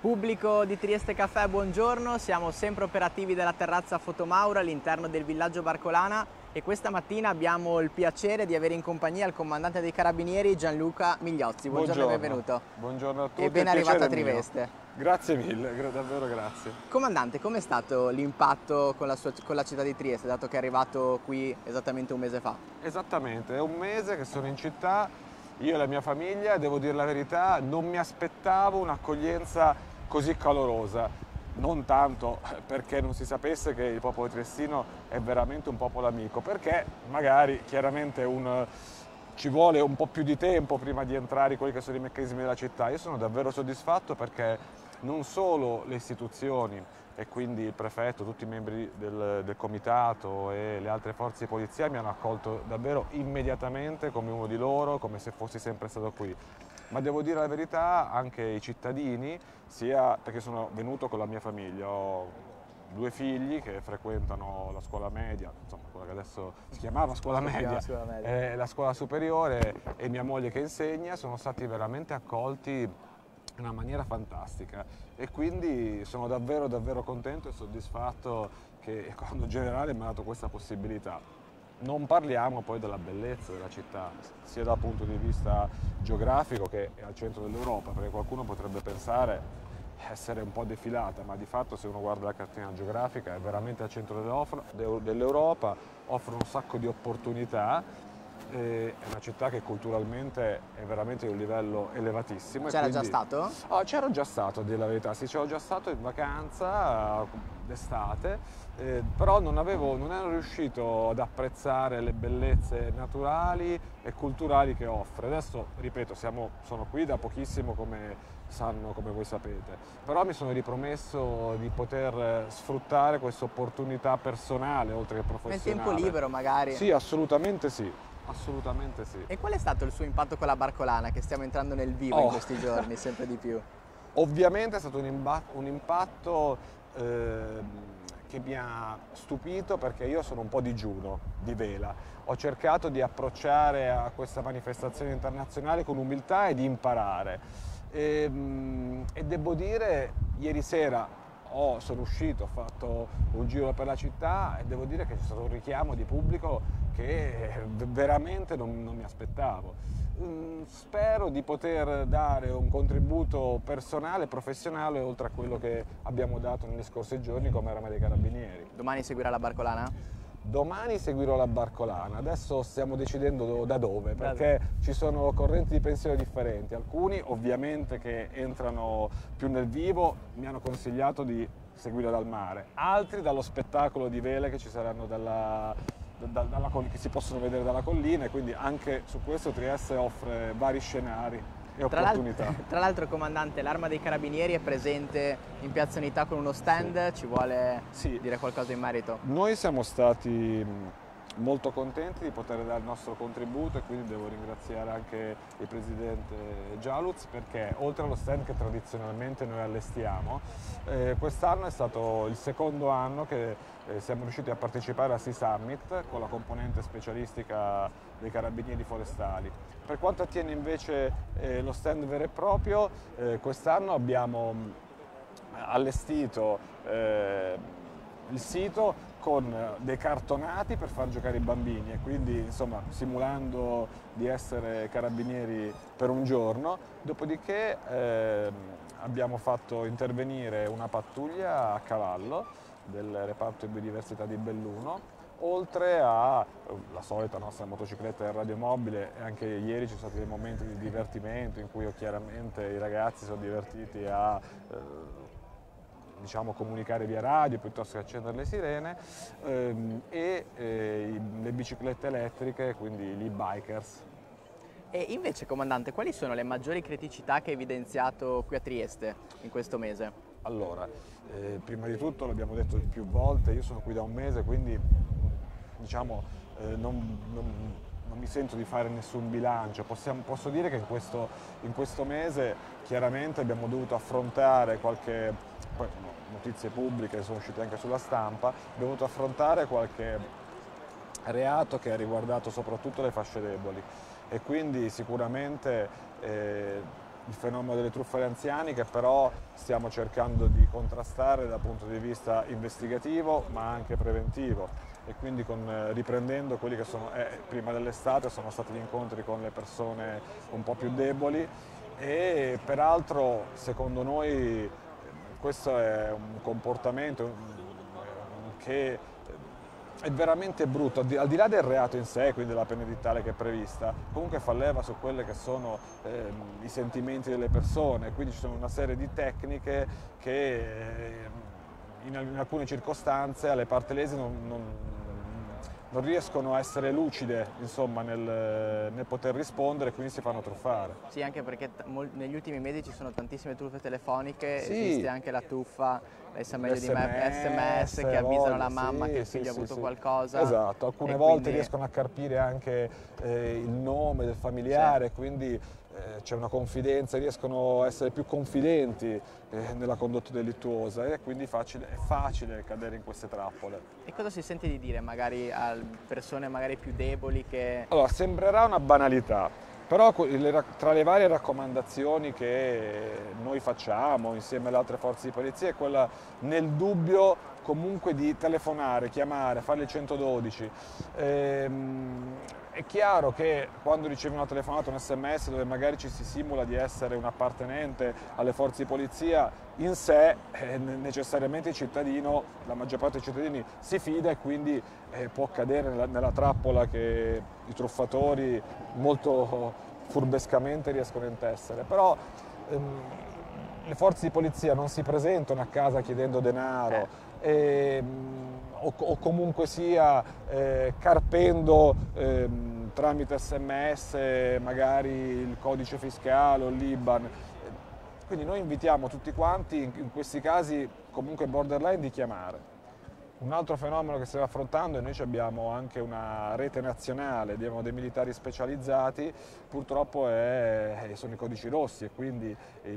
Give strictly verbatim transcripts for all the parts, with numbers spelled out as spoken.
Pubblico di Trieste Caffè, buongiorno, siamo sempre operativi della terrazza Fotomauro all'interno del villaggio Barcolana e questa mattina abbiamo il piacere di avere in compagnia il comandante dei Carabinieri Gianluca Migliozzi. Buongiorno, Buongiorno, e benvenuto. buongiorno a tutti. E ben arrivato a Trieste. Mio. Grazie mille, davvero grazie. Comandante, com'è stato l'impatto con, con la città di Trieste, dato che è arrivato qui esattamente un mese fa? Esattamente, è un mese che sono in città, io e la mia famiglia, devo dire la verità, non mi aspettavo un'accoglienza così calorosa, non tanto perché non si sapesse che il popolo triestino è veramente un popolo amico, perché magari chiaramente un, ci vuole un po' più di tempo prima di entrare in quelli che sono i meccanismi della città. Io sono davvero soddisfatto perché non solo le istituzioni e quindi il prefetto, tutti i membri del, del comitato e le altre forze di polizia mi hanno accolto davvero immediatamente come uno di loro, come se fossi sempre stato qui. Ma devo dire la verità, anche i cittadini, sia perché sono venuto con la mia famiglia, ho due figli che frequentano la scuola media, insomma quella che adesso si chiamava scuola media, scuola media. Eh, la scuola superiore e mia moglie che insegna, sono stati veramente accolti in una maniera fantastica e quindi sono davvero davvero contento e soddisfatto che il Comando Generale mi ha dato questa possibilità. Non parliamo poi della bellezza della città, sia dal punto di vista geografico che è al centro dell'Europa, perché qualcuno potrebbe pensare essere un po' defilata, ma di fatto se uno guarda la cartina geografica è veramente al centro dell'Europa, offre un sacco di opportunità, è una città che culturalmente è veramente di un livello elevatissimo. C'era quindi... già stato? Oh, c'ero già stato, a dire la verità, sì, c'ero già stato in vacanza d'estate, eh, però non, avevo, non ero riuscito ad apprezzare le bellezze naturali e culturali che offre. Adesso, ripeto, siamo, sono qui da pochissimo come sanno, come voi sapete, però mi sono ripromesso di poter sfruttare questa opportunità personale oltre che professionale. Nel tempo libero magari? Sì, assolutamente sì. Assolutamente sì. E qual è stato il suo impatto con la Barcolana, che stiamo entrando nel vivo oh. in questi giorni, sempre di più? Ovviamente è stato un, un impatto eh, che mi ha stupito perché io sono un po' digiuno di vela. Ho cercato di approcciare a questa manifestazione internazionale con umiltà e di imparare. E, e devo dire, ieri sera Oh, sono uscito, ho fatto un giro per la città e devo dire che c'è stato un richiamo di pubblico che veramente non, non mi aspettavo. Mm, spero di poter dare un contributo personale e professionale oltre a quello che abbiamo dato negli scorsi giorni come Arma dei Carabinieri. Domani seguirà la Barcolana? Domani seguirò la Barcolana, adesso stiamo decidendo da dove, perché ci sono correnti di pensiero differenti. Alcuni ovviamente che entrano più nel vivo mi hanno consigliato di seguire dal mare, altri dallo spettacolo di vele che ci saranno dalla, da, dalla, che si possono vedere dalla collina e quindi anche su questo Trieste offre vari scenari e opportunità. Tra l'altro, comandante, l'Arma dei Carabinieri è presente in Piazza Unità con uno stand, sì. Ci vuole sì. dire qualcosa in merito? Noi siamo stati molto contenti di poter dare il nostro contributo e quindi devo ringraziare anche il presidente Gialuz perché oltre allo stand che tradizionalmente noi allestiamo, eh, quest'anno è stato il secondo anno che eh, siamo riusciti a partecipare a Sea Summit con la componente specialistica dei Carabinieri Forestali. Per quanto attiene invece eh, lo stand vero e proprio, eh, quest'anno abbiamo allestito eh, il sito con dei cartonati per far giocare i bambini e quindi insomma simulando di essere carabinieri per un giorno, dopodiché eh, abbiamo fatto intervenire una pattuglia a cavallo del reparto di biodiversità di Belluno, oltre alla solita nostra motocicletta e radiomobile e anche ieri ci sono stati dei momenti di divertimento in cui io, chiaramente i ragazzi sono divertiti a eh, diciamo comunicare via radio piuttosto che accendere le sirene ehm, e eh, le biciclette elettriche, quindi gli e-bikers. E invece, comandante, quali sono le maggiori criticità che ha evidenziato qui a Trieste in questo mese? Allora, eh, prima di tutto l'abbiamo detto più volte, io sono qui da un mese, quindi diciamo eh, non, non, non mi sento di fare nessun bilancio. Possiamo, posso dire che in questo, in questo mese chiaramente abbiamo dovuto affrontare qualche, poi, notizie pubbliche sono uscite anche sulla stampa, abbiamo dovuto affrontare qualche reato che ha riguardato soprattutto le fasce deboli e quindi sicuramente eh, il fenomeno delle truffe agli anziani, che però stiamo cercando di contrastare dal punto di vista investigativo ma anche preventivo, e quindi con, eh, riprendendo quelli che sono, eh, prima dell'estate sono stati gli incontri con le persone un po' più deboli, e peraltro secondo noi questo è un comportamento che è veramente brutto, al di, al di là del reato in sé, quindi della pena edittale che è prevista, comunque fa leva su quelli che sono eh, i sentimenti delle persone, quindi ci sono una serie di tecniche che eh, in, in alcune circostanze alle parti lese non, non, non riescono a essere lucide, insomma, nel, nel poter rispondere, quindi si fanno truffare. Sì, anche perché negli ultimi mesi ci sono tantissime truffe telefoniche, Sì. Esiste anche la truffa, lei sa meglio di me, S S M S che avvisano la mamma sì, che il sì, figlio sì, ha avuto sì. qualcosa. Esatto, alcune e volte quindi... riescono a carpire anche eh, il nome del familiare, Sì. quindi eh, c'è una confidenza, riescono a essere più confidenti eh, nella condotta delittuosa, e quindi facile, è facile cadere in queste trappole. E cosa si sente di dire magari a persone magari più deboli che... Allora, sembrerà una banalità, però tra le varie raccomandazioni che noi facciamo insieme alle altre forze di polizia è quella, nel dubbio, comunque di telefonare, chiamare, fare il centododici. Ehm, è chiaro che quando ricevi una telefonata, un S M S dove magari ci si simula di essere un appartenente alle forze di polizia, in sé eh, necessariamente il cittadino, la maggior parte dei cittadini si fida, e quindi eh, può cadere nella, nella trappola che i truffatori molto furbescamente riescono a intessere. Però ehm, le forze di polizia non si presentano a casa chiedendo denaro, eh. e, o, o comunque sia eh, carpendo eh, tramite S M S magari il codice fiscale o l'I B A N. Quindi noi invitiamo tutti quanti in, in questi casi comunque borderline di chiamare. Un altro fenomeno che stiamo affrontando, e noi abbiamo anche una rete nazionale, abbiamo dei militari specializzati, purtroppo è, sono i codici rossi, e quindi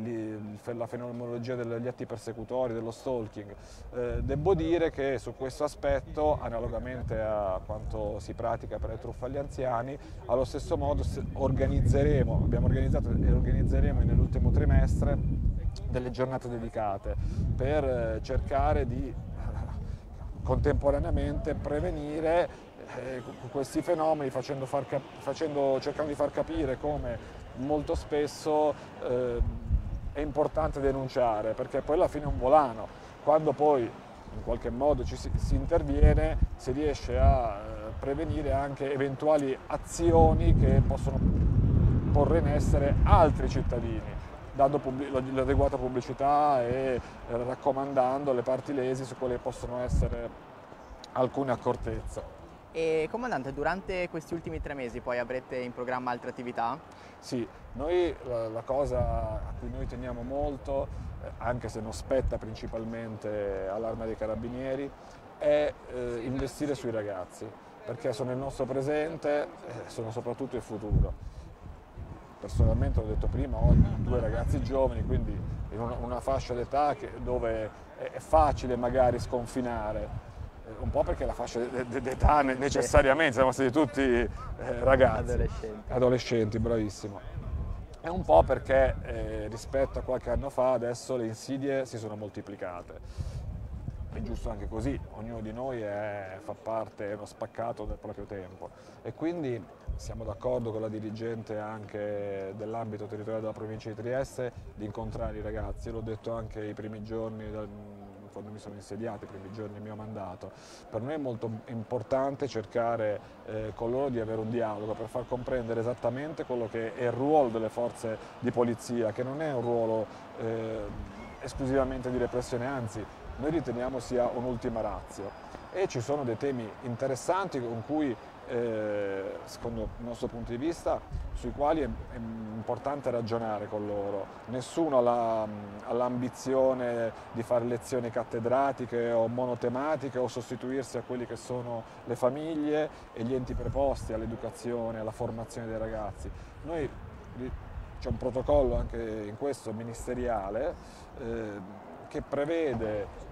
la fenomenologia degli atti persecutori, dello stalking. Eh, devo dire che su questo aspetto, analogamente a quanto si pratica per le truffe agli anziani, allo stesso modo organizzeremo, abbiamo organizzato e organizzeremo nell'ultimo trimestre delle giornate dedicate per cercare di contemporaneamente prevenire eh, questi fenomeni, facendo far cap- facendo, cercando di far capire come molto spesso eh, è importante denunciare, perché poi alla fine è un volano. Quando poi in qualche modo ci si, si interviene, si riesce a eh, prevenire anche eventuali azioni che possono porre in essere altri cittadini, dando l'adeguata pubblicità e raccomandando alle parti lesi su quali possono essere alcune accortezze. E comandante, durante questi ultimi tre mesi poi avrete in programma altre attività? Sì, noi la, la cosa a cui noi teniamo molto, eh, anche se non spetta principalmente all'Arma dei Carabinieri, è eh, investire sui ragazzi, perché sono il nostro presente, eh, sono soprattutto il futuro. Personalmente, l'ho detto prima, ho due ragazzi giovani, quindi in una, una fascia d'età dove è facile magari sconfinare, eh, un po' perché la fascia d'età necessariamente, siamo stati tutti eh, ragazzi, adolescenti. adolescenti, bravissimo. E un po' perché eh, rispetto a qualche anno fa adesso le insidie si sono moltiplicate. È giusto anche così, ognuno di noi è, fa parte, è uno spaccato del proprio tempo, e quindi siamo d'accordo con la dirigente anche dell'ambito territoriale della provincia di Trieste di incontrare i ragazzi. L'ho detto anche i primi giorni, quando mi sono insediato, i primi giorni del mio mandato. Per noi è molto importante cercare eh, con loro di avere un dialogo per far comprendere esattamente quello che è il ruolo delle forze di polizia, che non è un ruolo eh, esclusivamente di repressione, anzi noi riteniamo sia un'ultima ratio, e ci sono dei temi interessanti con cui, eh, secondo il nostro punto di vista, sui quali è, è importante ragionare con loro. Nessuno ha l'ambizione di fare lezioni cattedratiche o monotematiche o sostituirsi a quelli che sono le famiglie e gli enti preposti all'educazione, alla formazione dei ragazzi. Noi, c'è un protocollo anche in questo ministeriale eh, che prevede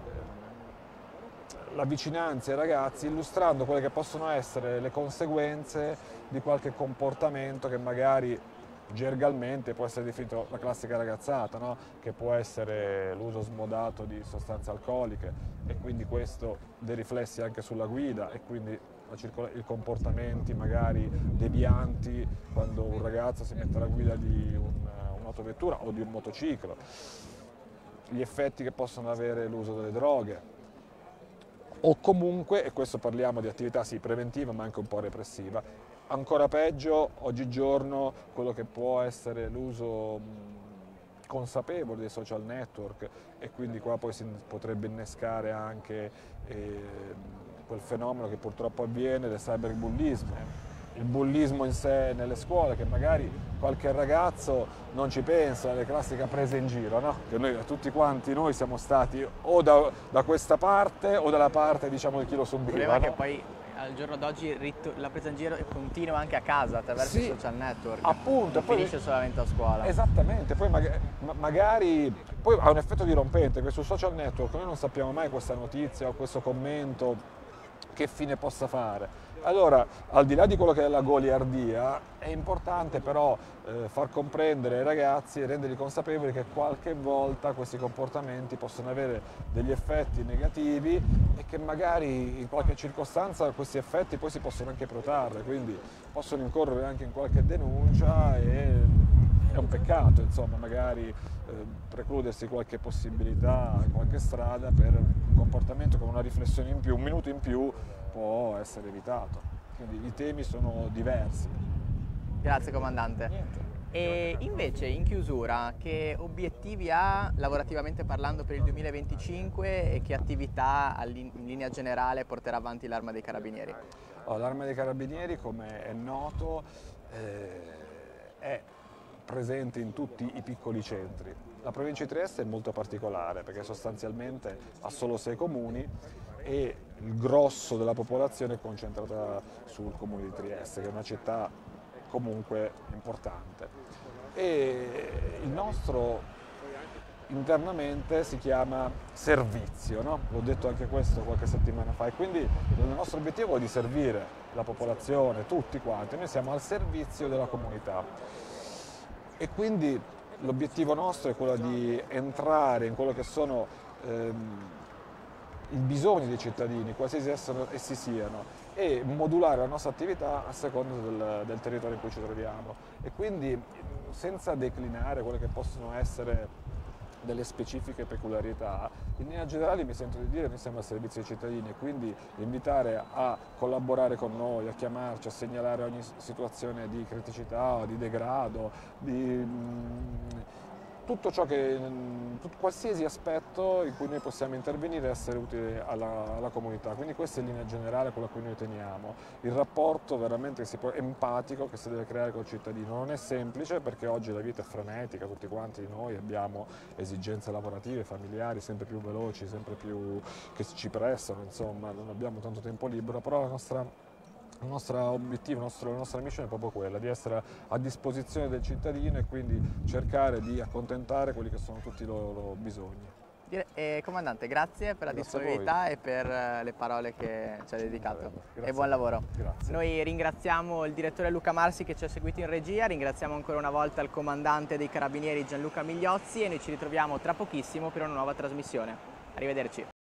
la vicinanza ai ragazzi, illustrando quelle che possono essere le conseguenze di qualche comportamento che magari gergalmente può essere definito la classica ragazzata, no? Che può essere l'uso smodato di sostanze alcoliche e quindi questo dei riflessi anche sulla guida e quindi i comportamenti magari devianti quando un ragazzo si mette alla guida di un, un'autovettura o di un motociclo, gli effetti che possono avere l'uso delle droghe o comunque, e questo parliamo di attività sì preventiva ma anche un po' repressiva, ancora peggio oggigiorno quello che può essere l'uso consapevole dei social network e quindi qua poi si potrebbe innescare anche eh, quel fenomeno che purtroppo avviene del cyberbullismo. Il bullismo in sé nelle scuole, che magari qualche ragazzo non ci pensa, le classiche prese in giro, no? Che noi tutti quanti noi siamo stati o da, da questa parte o dalla parte, diciamo, di chi lo subiva. Il problema no? è che poi al giorno d'oggi la presa in giro continua anche a casa attraverso sì, i social network. Appunto, non poi finisce solamente a scuola. Esattamente, poi magari, magari poi ha un effetto dirompente, che sul social network noi non sappiamo mai questa notizia o questo commento che fine possa fare. Allora, al di là di quello che è la goliardia, è importante però eh, far comprendere ai ragazzi e renderli consapevoli che qualche volta questi comportamenti possono avere degli effetti negativi e che magari in qualche circostanza questi effetti poi si possono anche protrarre, quindi possono incorrere anche in qualche denuncia e è un peccato, insomma, magari eh, precludersi qualche possibilità, qualche strada per un comportamento con una riflessione in più, un minuto in più può essere evitato. Quindi i temi sono diversi. Grazie comandante. Niente. E invece in chiusura che obiettivi ha lavorativamente parlando per il duemilaventicinque e che attività in linea generale porterà avanti l'Arma dei Carabinieri? Allora, l'Arma dei Carabinieri, come è noto, eh, è presente in tutti i piccoli centri. La provincia di Trieste è molto particolare perché sostanzialmente ha solo sei comuni e il grosso della popolazione è concentrata sul comune di Trieste, che è una città comunque importante. E il nostro internamente si chiama servizio, no? L'ho detto anche questo qualche settimana fa, e quindi il nostro obiettivo è di servire la popolazione, tutti quanti, noi siamo al servizio della comunità. E quindi l'obiettivo nostro è quello di entrare in quello che sono ehm, i bisogni dei cittadini, qualsiasi essi siano, e modulare la nostra attività a seconda del, del territorio in cui ci troviamo. E quindi senza declinare quelle che possono essere delle specifiche peculiarità, in linea generale mi sento di dire che noi siamo al servizio dei cittadini e quindi invitare a collaborare con noi, a chiamarci, a segnalare ogni situazione di criticità, di degrado, di mh, tutto ciò che, tutto, qualsiasi aspetto in cui noi possiamo intervenire e essere utili alla, alla comunità. Quindi questa è in linea generale quello a cui noi teniamo. Il rapporto veramente che si può, empatico che si deve creare col cittadino. Non è semplice perché oggi la vita è frenetica, tutti quanti noi abbiamo esigenze lavorative, familiari sempre più veloci, sempre più che ci pressano, insomma, non abbiamo tanto tempo libero, però la nostra Il nostro obiettivo, il nostro, la nostra missione è proprio quella, di essere a disposizione del cittadino e quindi cercare di accontentare quelli che sono tutti i loro bisogni. Eh, comandante, grazie per la Grazie disponibilità e per le parole che ci ha dedicato. Grazie E buon lavoro. Grazie. Noi ringraziamo il direttore Luca Marsi che ci ha seguito in regia, ringraziamo ancora una volta il comandante dei Carabinieri Gianluca Migliozzi e noi ci ritroviamo tra pochissimo per una nuova trasmissione. Arrivederci.